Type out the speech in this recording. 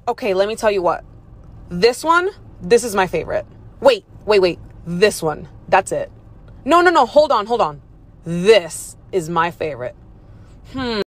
Okay, let me tell you what. This is my favorite. Wait. This one. That's it. No. Hold on. This is my favorite.